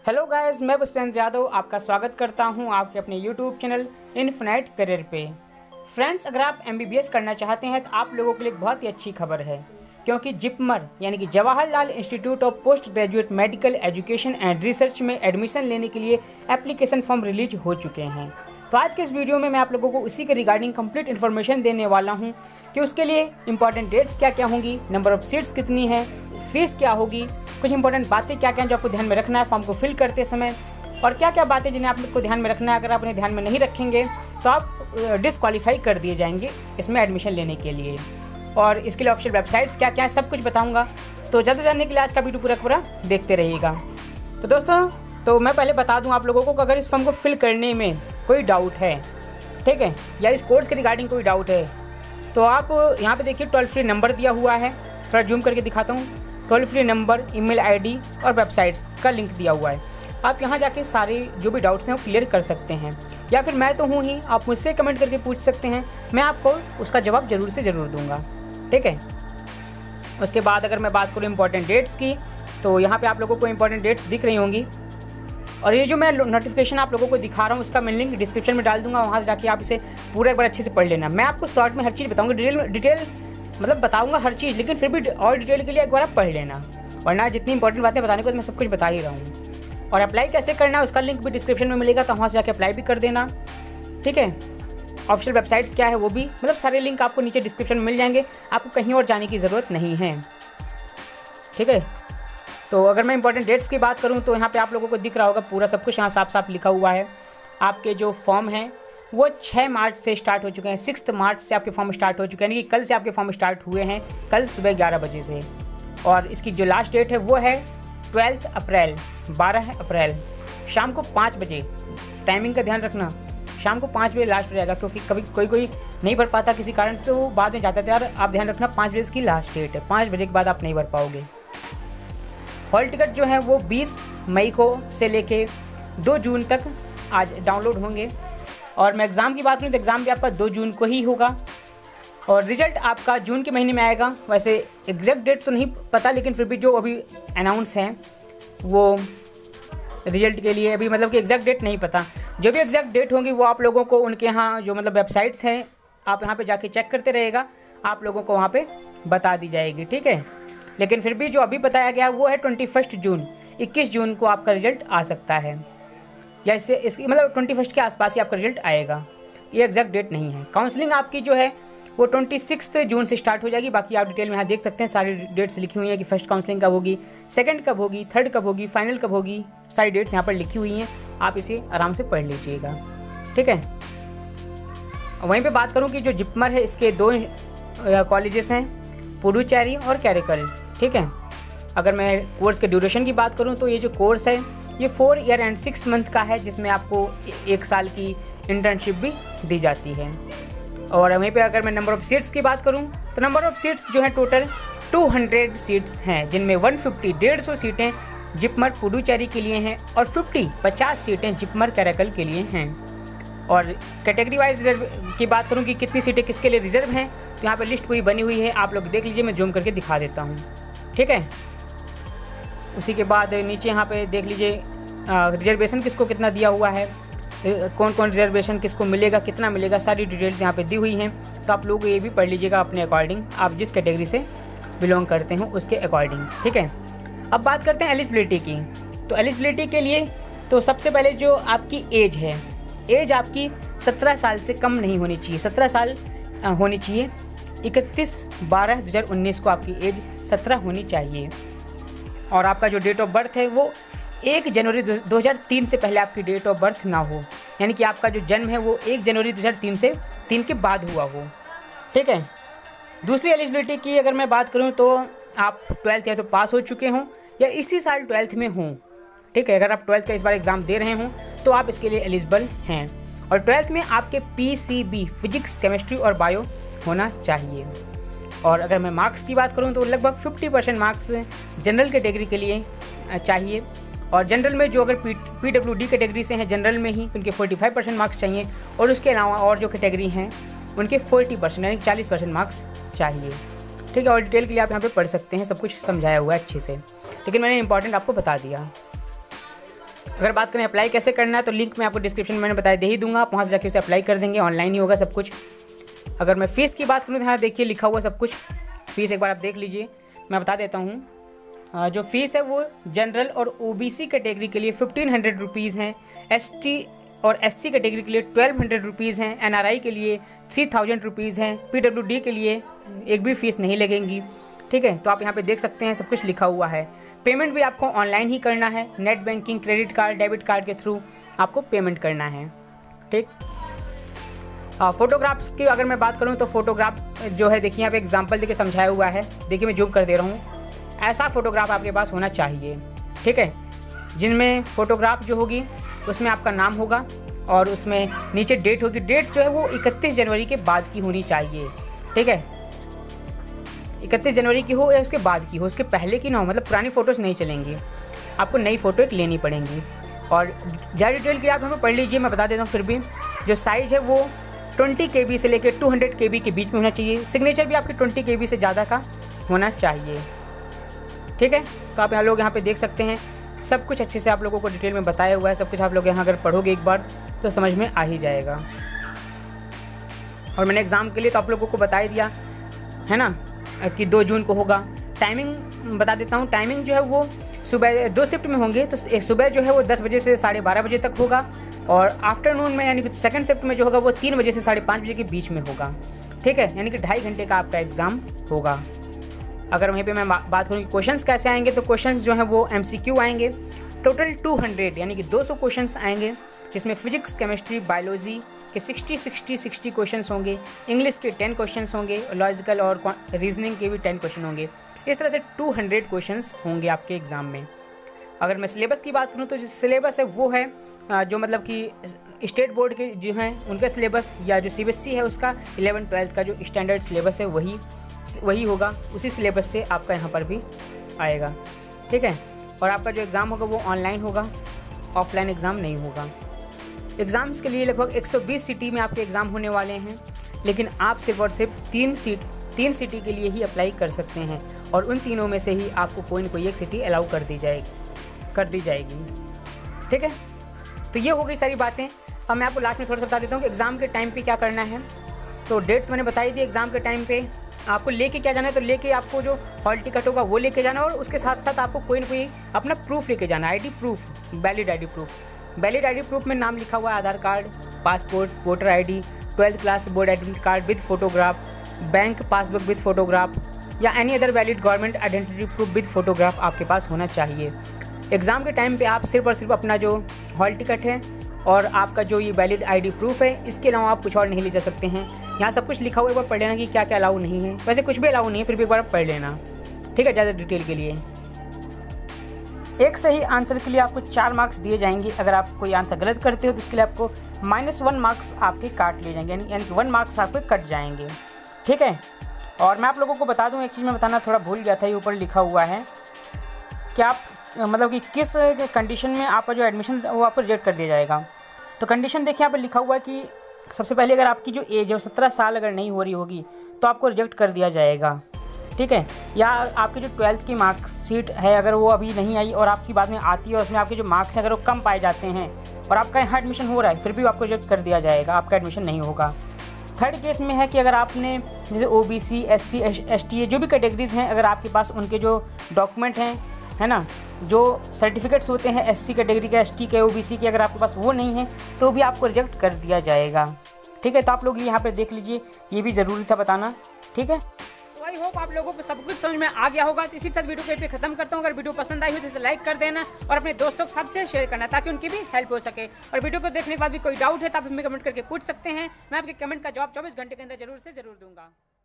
Hello guys, मैं पुष्पेंद्र यादव आपका स्वागत करता हूं आपके अपने यूट्यूब चैनल इनफिनाइट करियर पे। फ्रेंड्स, अगर आप MBBS करना चाहते हैं तो आप लोगों के लिए एक बहुत ही अच्छी खबर है, क्योंकि जिपमर यानी कि Jawaharlal institute of post graduate medical education and research में एडमिशन लेने के लिए एप्लीकेशन फॉर्म रिलीज हो चुके हैं। तो आज के इस वीडियो में मैं आप लोगों को उसी के रिगार्डिंग कंप्लीट इन्फॉर्मेशन देने वाला हूं कि उसके लिए इंपॉर्टेंट डेट्स क्या क्या होंगी, नंबर ऑफ सीट्स कितनी है, फीस क्या होगी, कुछ इंपॉर्टेंट बातें क्या क्या हैं जो आपको ध्यान में रखना है फॉर्म को फिल करते समय, और क्या क्या बातें जिन्हें आप लोग को ध्यान में रखना है। अगर आप उन्हें ध्यान में नहीं रखेंगे तो आप डिसक्वालीफाई कर दिए जाएंगे इसमें एडमिशन लेने के लिए। और इसके लिए ऑफिशियल वेबसाइट्स क्या क्या है सब कुछ बताऊंगा। तो ज़्यादा जानने के लिए आज का वीडियो पूरा देखते रहिएगा। तो दोस्तों, तो मैं पहले बता दूं आप लोगों को कि अगर इस फॉर्म को फिल करने में कोई डाउट है, ठीक है, या इस कोर्स के रिगार्डिंग कोई डाउट है, तो आप यहाँ पे देखिए टोल फ्री नंबर दिया हुआ है। थोड़ा जूम करके दिखाता हूँ। Toll free number, email ID और वेबसाइट्स का लिंक दिया हुआ है। आप यहाँ जाके सारे जो भी डाउट्स हैं वो क्लियर कर सकते हैं, या फिर मैं तो हूँ ही, आप मुझसे कमेंट करके पूछ सकते हैं, मैं आपको उसका जवाब ज़रूर से ज़रूर दूंगा, ठीक है। उसके बाद अगर मैं बात करूँ इंपॉर्टेंट डेट्स की, तो यहाँ पे आप लोगों को इंपॉर्टेंट डेट्स दिख रही होंगी, और ये जो मैं नोटिफिकेशन आप लोगों को दिखा रहा हूँ उसका मैं लिंक डिस्क्रिप्शन में डाल दूंगा, वहाँ से जाके आप इसे पूरा एक बार अच्छे से पढ़ लेना। मैं आपको शॉर्ट में हर चीज़ बताऊँगा, डिटेल मतलब बताऊंगा हर चीज़, लेकिन फिर भी और डिटेल के लिए एक बार आप पढ़ लेना, वरना जितनी इंपॉर्टेंट बातें बताने को मैं सब कुछ बता ही रहा हूँ। और अप्लाई कैसे करना है उसका लिंक भी डिस्क्रिप्शन में मिलेगा, तो वहाँ से जाके अप्लाई भी कर देना, ठीक है। ऑफिशियल वेबसाइट्स क्या है वो भी, मतलब सारे लिंक आपको नीचे डिस्क्रिप्शन में मिल जाएंगे, आपको कहीं और जाने की ज़रूरत नहीं है, ठीक है। तो अगर मैं इंपॉर्टेंट डेट्स की बात करूँ तो यहाँ पे आप लोगों को दिख रहा होगा पूरा सब कुछ यहाँ साफ साफ लिखा हुआ है। आपके जो फॉर्म हैं वो 6 मार्च से स्टार्ट हो चुके हैं, 6 मार्च से आपके फॉर्म स्टार्ट हो चुके हैं, यानी कि कल से आपके फॉर्म स्टार्ट हुए हैं, कल सुबह 11 बजे से। और इसकी जो लास्ट डेट है वो है 12 अप्रैल, 12 अप्रैल शाम को 5 बजे। टाइमिंग का ध्यान रखना, शाम को 5 बजे लास्ट हो जाएगा, क्योंकि कभी कोई नहीं भर पाता किसी कारण से, तो वो बाद में जाता था। यार आप ध्यान रखना 5 बजे की लास्ट डेट है, 5 बजे के बाद आप नहीं भर पाओगे। हॉल टिकट जो है वो 20 मई को से लेके 2 जून तक आज डाउनलोड होंगे। और मैं एग्ज़ाम की बात करूँ तो एग्ज़ाम भी आपका 2 जून को ही होगा, और रिज़ल्ट आपका जून के महीने में आएगा। वैसे एग्जैक्ट डेट तो नहीं पता, लेकिन फिर भी जो अभी अनाउंस है वो रिज़ल्ट के लिए अभी मतलब कि एग्जैक्ट डेट नहीं पता। जो भी एग्जैक्ट डेट होंगी वो आप लोगों को उनके यहाँ जो मतलब वेबसाइट्स हैं, आप यहाँ पे जाके चेक करते रहेगा, आप लोगों को वहाँ पे बता दी जाएगी, ठीक है। लेकिन फिर भी जो अभी बताया गया वो है 21 जून, 21 जून को आपका रिजल्ट आ सकता है, या इसकी मतलब 21 के आसपास ही आपका रिजल्ट आएगा, ये एग्जैक्ट डेट नहीं है। काउंसलिंग आपकी जो है वो 26 जून से स्टार्ट हो जाएगी। बाकी आप डिटेल में यहाँ देख सकते हैं, सारी डेट्स लिखी हुई हैं कि फर्स्ट काउंसलिंग कब होगी, सेकंड कब होगी, थर्ड कब होगी, फाइनल कब होगी, सारी डेट्स यहाँ पर लिखी हुई हैं, आप इसे आराम से पढ़ लीजिएगा, ठीक है। वहीं पे बात करूँ कि जो जिपमर है इसके 2 कॉलेजेस हैं, पुडुचेरी और कैरेकल, ठीक है। अगर मैं कोर्स के ड्यूरेशन की बात करूँ तो ये जो कोर्स है ये 4 ईयर एंड 6 मंथ का है, जिसमें आपको 1 साल की इंटर्नशिप भी दी जाती है। और वहीं पे अगर मैं नंबर ऑफ़ सीट्स की बात करूं तो नंबर ऑफ़ सीट्स जो है टोटल 200 सीट्स हैं, जिनमें 150 सीटें जिपमर पुडुचेरी के लिए हैं, और 50 सीटें जिपमर कैरेकल के लिए हैं। और कैटेगरी वाइज रिजर्व की बात करूं कि कितनी सीटें किसके लिए रिजर्व हैं, तो यहाँ पर लिस्ट पूरी बनी हुई है, आप लोग देख लीजिए, मैं जूम करके दिखा देता हूँ, ठीक है। उसी के बाद नीचे यहाँ पे देख लीजिए रिजर्वेशन किसको कितना दिया हुआ है, कौन कौन रिजर्वेशन किसको मिलेगा, कितना मिलेगा, सारी डिटेल्स यहाँ पे दी हुई हैं। तो आप लोग ये भी पढ़ लीजिएगा अपने अकॉर्डिंग, आप जिस कैटेगरी से बिलोंग करते हो उसके अकॉर्डिंग, ठीक है। अब बात करते हैं एलिजिबिलिटी की। तो एलिजिबिलिटी के लिए तो सबसे पहले जो आपकी एज है, एज आपकी 17 साल से कम नहीं होनी चाहिए, 17 साल होनी चाहिए। 31/12/2019 को आपकी एज 17 होनी चाहिए। और आपका जो डेट ऑफ बर्थ है वो 1 जनवरी 2003 से पहले आपकी डेट ऑफ बर्थ ना हो, यानी कि आपका जो जन्म है वो 1 जनवरी 2003 से 3 के बाद हुआ हो, ठीक है। दूसरी एलिजिबिलिटी की अगर मैं बात करूं तो आप 12th या तो पास हो चुके हों या इसी साल 12th में हों, ठीक है। अगर आप 12th का इस बार एग्ज़ाम दे रहे हों तो आप इसके लिए एलिजिबल हैं। और 12th में आपके PCB फिजिक्स, केमिस्ट्री और बायो होना चाहिए। और अगर मैं मार्क्स की बात करूं तो लगभग 50% मार्क्स जनरल कैटेगरी के लिए चाहिए। और जनरल में जो अगर PWD कैटेगरी से हैं जनरल में ही, तो उनके 45% मार्क्स चाहिए, और उसके अलावा और जो कैटेगरी हैं उनके 40% यानी 40% मार्क्स चाहिए, ठीक है। और डिटेल के लिए आप यहाँ पे पढ़ सकते हैं, सब कुछ समझाया हुआ है अच्छे से, लेकिन मैंने इंपॉर्टेंट आपको बता दिया। अगर बात करें अप्लाई कैसे करना है तो लिंक मैं आपको डिस्क्रिप्शन में मैंने बताया दे ही दूंगा, आप वहाँ से जाके उसे अप्लाई कर देंगे, ऑनलाइन ही होगा सब कुछ। अगर मैं फ़ीस की बात करूँ तो यहाँ देखिए लिखा हुआ सब कुछ, फ़ीस एक बार आप देख लीजिए, मैं बता देता हूँ। जो फ़ीस है वो जनरल और OBC कैटेगरी के लिए 1500 रुपीज़ हैं, ST और SC कैटेगरी के लिए 1200 रुपीज़ हैं, NRI के लिए 3000 रुपीज़ हैं, PWD के लिए एक भी फ़ीस नहीं लगेंगी। ठीक है, तो आप यहाँ पे देख सकते हैं सब कुछ लिखा हुआ है। पेमेंट भी आपको ऑनलाइन ही करना है, net banking, credit card, debit card के थ्रू आपको पेमेंट करना है। ठीक, फ़ोटोग्राफ्स की अगर मैं बात करूँ तो फ़ोटोग्राफ जो है देखिए यहाँ पे एग्जांपल देके समझाया हुआ है, देखिए मैं जूम कर दे रहा हूँ। ऐसा फ़ोटोग्राफ आपके पास होना चाहिए, ठीक है, जिनमें फ़ोटोग्राफ जो होगी उसमें आपका नाम होगा और उसमें नीचे डेट होगी। डेट जो है वो 31 जनवरी के बाद की होनी चाहिए। ठीक है, 31 जनवरी की हो या उसके बाद की हो, उसके पहले की ना हो, मतलब पुरानी फ़ोटोज़ नहीं चलेंगी, आपको नई फ़ोटो एक लेनी पड़ेंगी। और ज़्यादा डिटेल की आप हमें पढ़ लीजिए, मैं बता देता हूँ। फिर भी जो साइज़ है वो 20 KB से लेकर 200 KB के बीच में होना चाहिए। सिग्नेचर भी आपकी 20 KB से ज़्यादा का होना चाहिए। ठीक है, तो आप लोग यहाँ पे देख सकते हैं सब कुछ अच्छे से आप लोगों को डिटेल में बताया हुआ है। सब कुछ आप लोग यहाँ अगर पढ़ोगे एक बार तो समझ में आ ही जाएगा। और मैंने एग्ज़ाम के लिए तो आप लोगों को बता ही दिया है ना कि 2 जून को होगा। टाइमिंग बता देता हूँ, टाइमिंग जो है वो सुबह 2 शिफ्ट में होंगे, तो एक सुबह जो है वो 10 बजे से 12:30 बजे तक होगा और आफ्टरनून में यानी कि सेकंड शिफ्ट में जो होगा वो 3 बजे से 5:30 बजे के बीच में होगा। ठीक है, यानी कि 2.5 घंटे का आपका एग्ज़ाम होगा। अगर वहीं पे मैं बात करूँ कि क्वेश्चंस कैसे आएंगे, तो क्वेश्चंस जो हैं वो MCQ आएंगे। टोटल 200 यानी कि 200 क्वेश्चंस आएंगे, जिसमें फिजिक्स, केमिस्ट्री, बायोलॉजी के 60 क्वेश्चंस होंगे, इंग्लिश के 10 क्वेश्चंस होंगे, लॉजिकल और रीजनिंग के भी 10 क्वेश्चन होंगे। इस तरह से 200 क्वेश्चंस होंगे आपके एग्ज़ाम में। अगर मैं सिलेबस की बात करूँ तो जो सिलेबस है वो है जो मतलब कि स्टेट बोर्ड के जो हैं उनका सिलेबस, या जो CBSE है उसका 11th-12th का जो स्टैंडर्ड सिलेबस है वही होगा। उसी सिलेबस से आपका यहाँ पर भी आएगा। ठीक है, और आपका जो एग्ज़ाम होगा वो ऑनलाइन होगा, ऑफलाइन एग्ज़ाम नहीं होगा। एग्ज़ाम्स के लिए लगभग 120 सिटी में आपके एग्ज़ाम होने वाले हैं, लेकिन आप सिर्फ और सिर्फ 3 सिटी के लिए ही अप्लाई कर सकते हैं और उन तीनों में से ही आपको कोई न कोई एक सिटी अलाउ कर दी जाएगी। ठीक है, तो ये हो गई सारी बातें। अब मैं आपको लास्ट में थोड़ा सा बता देता हूँ कि एग्ज़ाम के टाइम पे क्या करना है। तो डेट तो मैंने बताई दी। एग्ज़ाम के टाइम पे आपको लेके क्या जाना है, तो लेके आपको जो हॉल टिकट होगा वो लेके जाना, और उसके साथ साथ आपको कोई ना कोई अपना प्रूफ लेके जाना, ID proof, valid ID proof. Valid ID proof में नाम लिखा हुआ है, Aadhaar card, passport, voter ID, 12th class board admit card with photograph, bank passbook with photograph, या any other valid government identity proof with photograph आपके पास होना चाहिए। एग्ज़ाम के टाइम पे आप सिर्फ और सिर्फ अपना जो हॉल टिकट है और आपका जो ये वैलिड ID प्रूफ है, इसके अलावा आप कुछ और नहीं ले जा सकते हैं। यहाँ सब कुछ लिखा हुआ है, एक बार पढ़ लेना कि क्या क्या अलाउ नहीं है। वैसे कुछ भी अलाउ नहीं है, फिर भी एक बार आप पढ़ लेना। ठीक है, ज़्यादा डिटेल के लिए। एक सही आंसर के लिए आपको 4 मार्क्स दिए जाएंगे। अगर आप कोई आंसर गलत करते हो तो उसके लिए आपको -1 मार्क्स आपके काट लिए जाएंगे, यानी कि 1 मार्क्स आपके कट जाएंगे। ठीक है, और मैं आप लोगों को बता दूँ, एक चीज़ मैं बताना थोड़ा भूल गया था, ये ऊपर लिखा हुआ है कि आप मतलब कि किस कंडीशन में आपका जो एडमिशन वो आपको रिजेक्ट कर दिया जाएगा। तो कंडीशन देखिए यहाँ पर लिखा हुआ है कि सबसे पहले अगर आपकी जो एज है 17 साल अगर नहीं हो रही होगी तो आपको रिजेक्ट कर दिया जाएगा। ठीक है, या आपकी जो 12th की मार्कशीट है अगर वो अभी नहीं आई और आपकी बाद में आती है और उसमें आपके जो मार्क्स हैं अगर वो कम पाए जाते हैं और आपका यहाँ एडमिशन हो रहा है, फिर भी आपको रिजेक्ट कर दिया जाएगा, आपका एडमिशन नहीं होगा। थर्ड केस में है कि अगर आपने जैसे OBC, SC, ST जो भी कैटेगरीज़ हैं, अगर आपके पास उनके जो डॉक्यूमेंट हैं, है ना, जो सर्टिफिकेट्स होते हैं SC कैटेगरी के, ST के, OBC के, अगर आपके पास वो नहीं है तो भी आपको रिजेक्ट कर दिया जाएगा। ठीक है, तो आप लोग यहाँ पे देख लीजिए, ये भी ज़रूरी था बताना। ठीक है, तो आई होप आप लोगों को सब कुछ समझ में आ गया होगा। तो इसी के साथ वीडियो को यहीं पे खत्म करता हूँ। अगर वीडियो पसंद आई हो तो इसे लाइक कर देना और अपने दोस्तों के साथ से शेयर करना ताकि उनकी भी हेल्प हो सके। और वीडियो को देखने के बाद भी कोई डाउट है तो आप हमें कमेंट करके पूछ सकते हैं। मैं आपके कमेंट का जवाब 24 घंटे के अंदर जरूर से जरूर दूंगा।